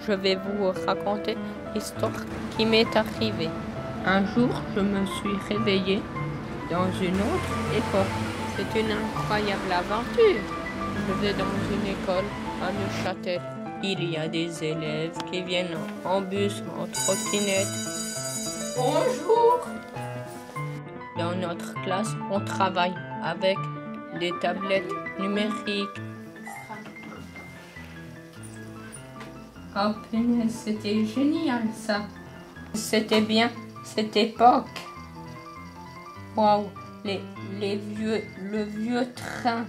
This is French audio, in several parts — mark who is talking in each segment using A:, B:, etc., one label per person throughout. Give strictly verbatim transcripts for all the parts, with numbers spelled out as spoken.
A: je vais vous raconter l'histoire qui m'est arrivée. Un jour, je me suis réveillée dans une autre époque. C'est une incroyable aventure. Je vais dans une école à Neuchâtel. Il y a des élèves qui viennent en bus, en trottinette. Bonjour! Dans notre classe, on travaille avec des tablettes numériques. Oh punaise, c'était génial ça. C'était bien cette époque. Waouh, les, les vieux, le vieux train.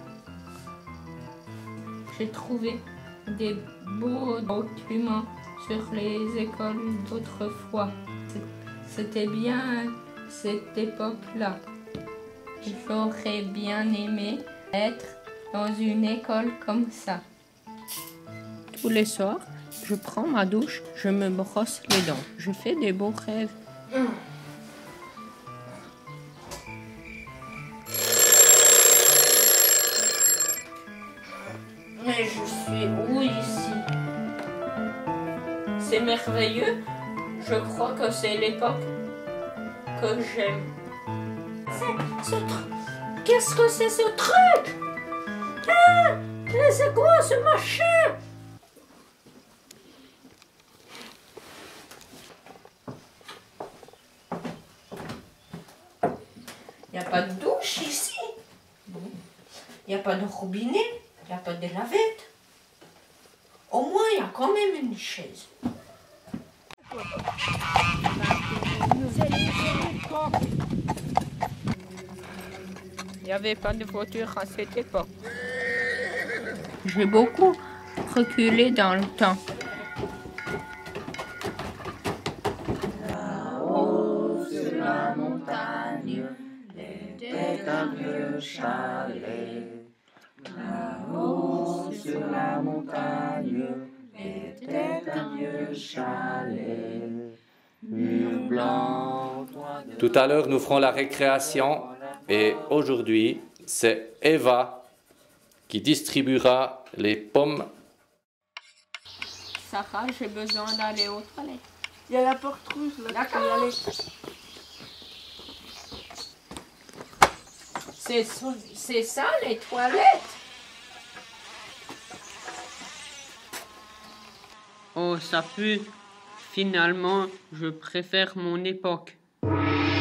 A: J'ai trouvé des beaux documents sur les écoles d'autrefois. C'était bien cette époque-là. J'aurais bien aimé être dans une école comme ça. Tous les soirs, je prends ma douche, je me brosse les dents. Je fais des beaux rêves. Mais je suis où ici? C'est merveilleux. Je crois que c'est l'époque que j'aime. C'est ce truc. Qu'est-ce que c'est ce truc? Ah, mais c'est quoi ce machin? Il n'y a pas de douche ici. Il n'y a pas de robinet. Il n'y a pas de lavette. Au moins, il y a quand même une chaise. Il n'y avait pas de voiture à cette époque. J'ai beaucoup reculé dans le temps.
B: Là-haut sur la montagne, était un vieux chalet. Là-haut sur la montagne, était un vieux chalet. Mur blanc.
C: Tout à l'heure, nous ferons la récréation et aujourd'hui, c'est Eva qui distribuera les pommes.
A: Sarah, j'ai besoin d'aller aux toilettes.
D: Il y a la porte rouge là.
A: D'accord. C'est, c'est ça les toilettes? Oh, ça pue. Finalement, je préfère mon époque.